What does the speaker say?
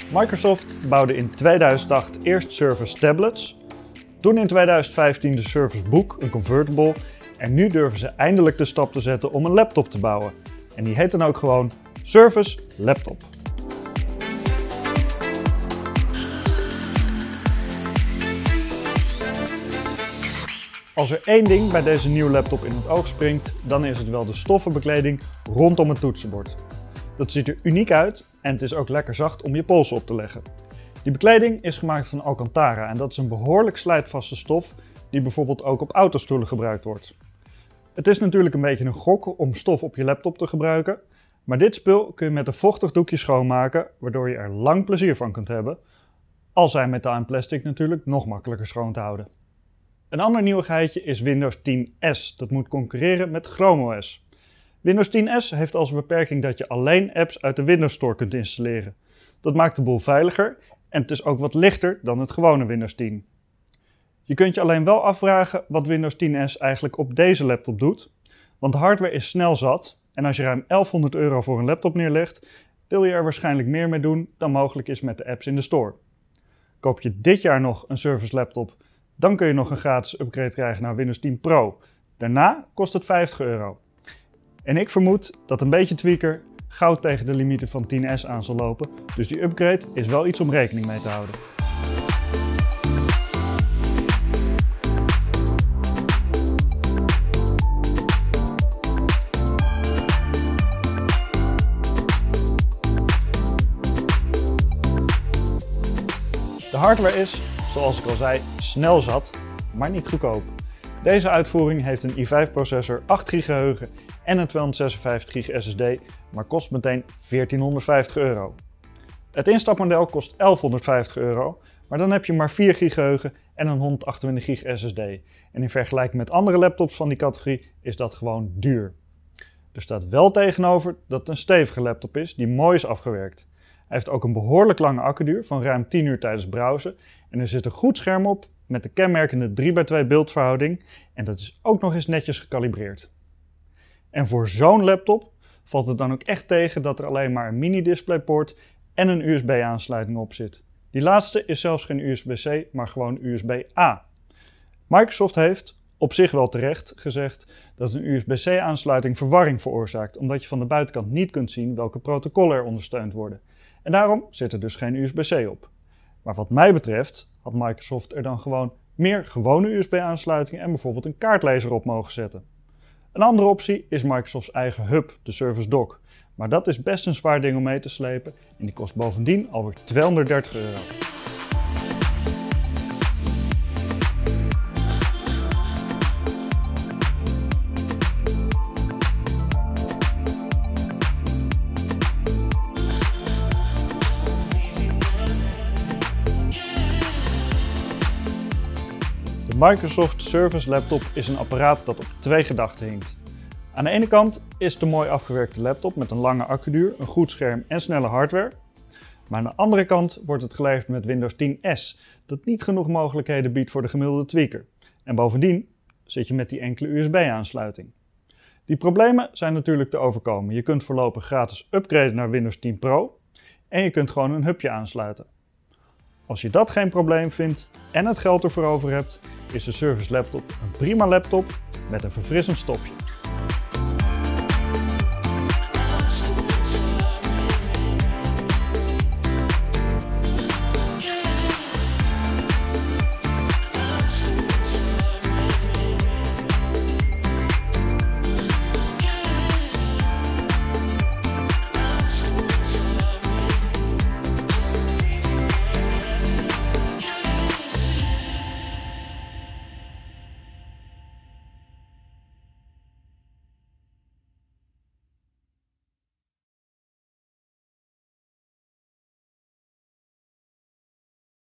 Microsoft bouwde in 2008 eerst Surface tablets, toen in 2015 de Surface Book, een convertible, en nu durven ze eindelijk de stap te zetten om een laptop te bouwen. En die heet dan ook gewoon Surface Laptop. Als er één ding bij deze nieuwe laptop in het oog springt, dan is het wel de stoffen bekleding rondom het toetsenbord. Dat ziet er uniek uit en het is ook lekker zacht om je polsen op te leggen. Die bekleding is gemaakt van Alcantara en dat is een behoorlijk slijtvaste stof die bijvoorbeeld ook op autostoelen gebruikt wordt. Het is natuurlijk een beetje een gok om stof op je laptop te gebruiken, maar dit spul kun je met een vochtig doekje schoonmaken, waardoor je er lang plezier van kunt hebben. Al zijn metaal en plastic natuurlijk nog makkelijker schoon te houden. Een ander nieuwigheidje is Windows 10S. Dat moet concurreren met Chrome OS. Windows 10S heeft als beperking dat je alleen apps uit de Windows Store kunt installeren. Dat maakt de boel veiliger en het is ook wat lichter dan het gewone Windows 10. Je kunt je alleen wel afvragen wat Windows 10S eigenlijk op deze laptop doet. Want de hardware is snel zat en als je ruim €1100 voor een laptop neerlegt, wil je er waarschijnlijk meer mee doen dan mogelijk is met de apps in de store. Koop je dit jaar nog een Surface laptop, dan kun je nog een gratis upgrade krijgen naar Windows 10 Pro. Daarna kost het €50. En ik vermoed dat een beetje tweaker gauw tegen de limieten van 10S aan zal lopen, dus die upgrade is wel iets om rekening mee te houden. De hardware is, zoals ik al zei, snel zat, maar niet goedkoop. Deze uitvoering heeft een i5-processor, 8 GB geheugen en een 256 GB SSD, maar kost meteen €1450. Het instapmodel kost €1150, maar dan heb je maar 4 GB geheugen en een 128 GB SSD. En in vergelijking met andere laptops van die categorie is dat gewoon duur. Er staat wel tegenover dat het een stevige laptop is die mooi is afgewerkt. Hij heeft ook een behoorlijk lange accuduur van ruim 10 uur tijdens browsen en er zit een goed scherm op met de kenmerkende 3:2 beeldverhouding en dat is ook nog eens netjes gekalibreerd. En voor zo'n laptop valt het dan ook echt tegen dat er alleen maar een mini-displaypoort en een USB-aansluiting op zit. Die laatste is zelfs geen USB-C, maar gewoon USB-A. Microsoft heeft, op zich wel terecht, gezegd dat een USB-C-aansluiting verwarring veroorzaakt, omdat je van de buitenkant niet kunt zien welke protocollen er ondersteund worden. En daarom zit er dus geen USB-C op. Maar wat mij betreft had Microsoft er dan gewoon meer gewone USB-aansluitingen en bijvoorbeeld een kaartlezer op mogen zetten. Een andere optie is Microsofts eigen hub, de Surface Dock. Maar dat is best een zwaar ding om mee te slepen en die kost bovendien alweer €230. De Microsoft Surface Laptop is een apparaat dat op twee gedachten hinkt. Aan de ene kant is het een mooi afgewerkte laptop met een lange accuduur, een goed scherm en snelle hardware. Maar aan de andere kant wordt het geleverd met Windows 10S, dat niet genoeg mogelijkheden biedt voor de gemiddelde tweaker. En bovendien zit je met die enkele USB-aansluiting. Die problemen zijn natuurlijk te overkomen. Je kunt voorlopig gratis upgraden naar Windows 10 Pro en je kunt gewoon een hubje aansluiten. Als je dat geen probleem vindt en het geld ervoor over hebt, is de Surface Laptop een prima laptop met een verfrissend stofje.